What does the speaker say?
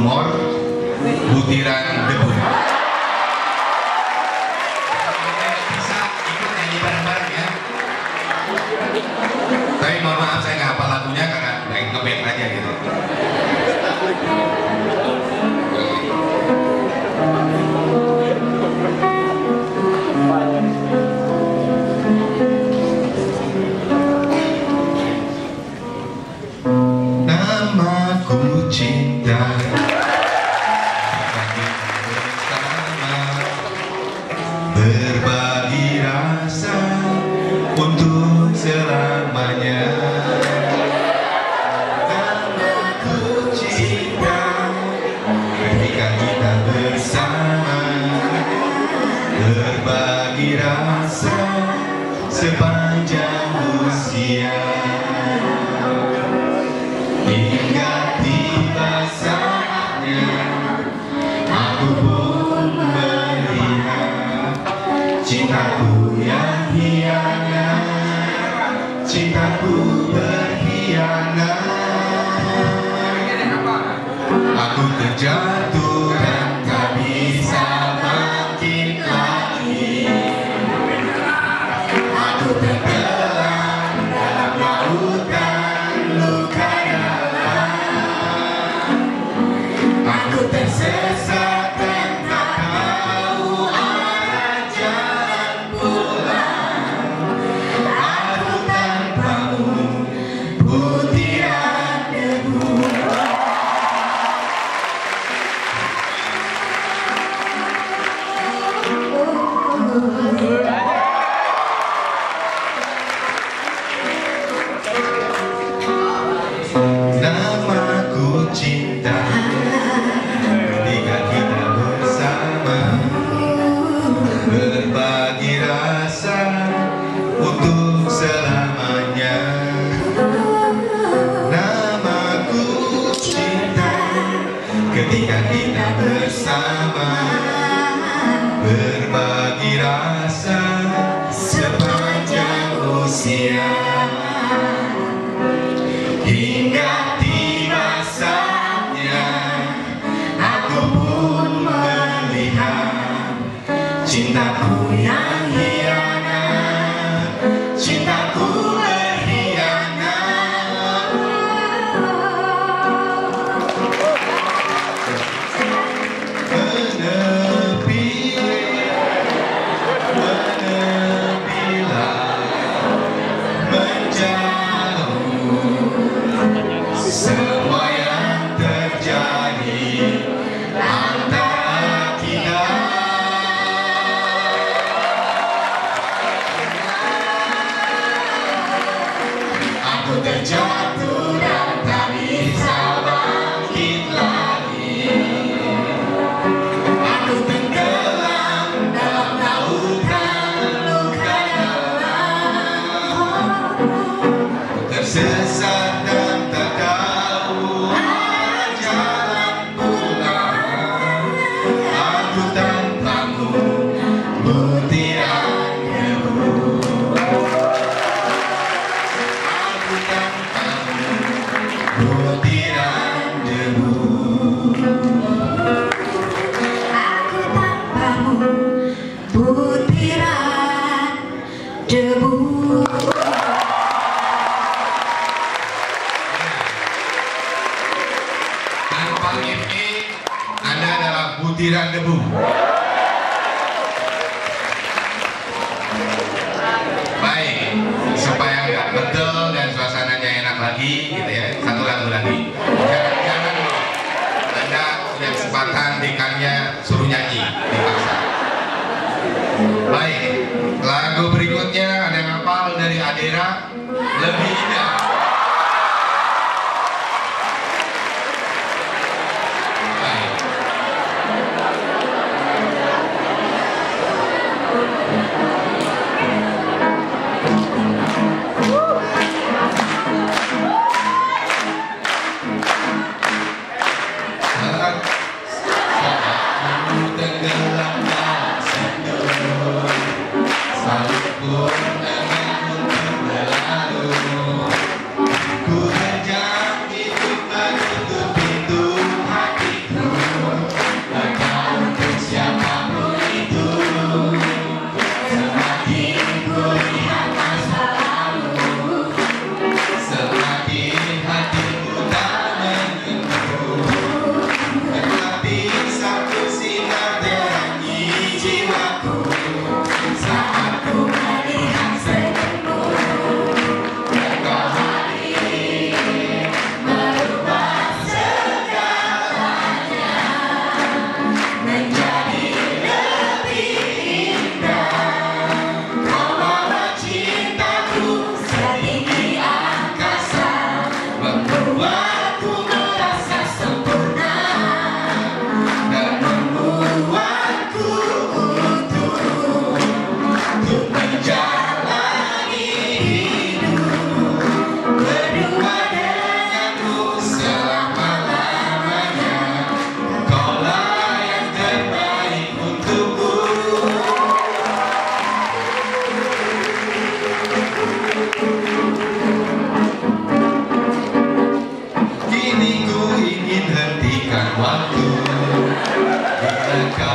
humor, butiran debu. Bisa ikut nyanyi bareng-bareng ya. Tapi mohon maaf saya nggak hafal lagunya karena baik ngeband aja gitu. Namaku cinta, berbagi rasa untuk selamanya. Namaku cinta, ketika kita bersama, berbagi rasa sepanjang usia. Hingga tiba saatnya aku pun melihat cintaku yang hianat, cintaku berkhianat. Aku terjatuh dan tak bisa bangkit lagi. Aku tenggelam dalam lautan luka dalam. Aku tersesat dan tak tahu arah jalan pulang. Aku tanpamu butiran debu. Namaku cinta, ketika kita bersama, berbagi rasa untuk selamanya. Namaku cinta, ketika kita bersama, berbagi rasa sepanjang usia. Hingga tiba saatnya aku pun melihat cintaku yang hianat, cintaku berkhianat. Menepilah, menjauh semua yang terjadi antara kita. Aku terjatuh dan tak bisa bangkit lagi. Aku tenggelam dalam lautan luka dalam. Tersesat dan tak tahu arah jalan pulang. Aku tanpamu butiran debu. Aku tanpamu butiran debu. Aku tanpamu butiran debu. Tanpa ini Anda adalah butiran debu. Baik, supaya nggak betul dan suasananya enak lagi, gitu ya. Satu lagu lagi. Jangan loh. Anda punya kesempatan dekannya suruh nyanyi, dipaksa. Baik, lagu berikutnya ada yang hafal dari Adera, Lebih Indah. bagaikan waktu bila kau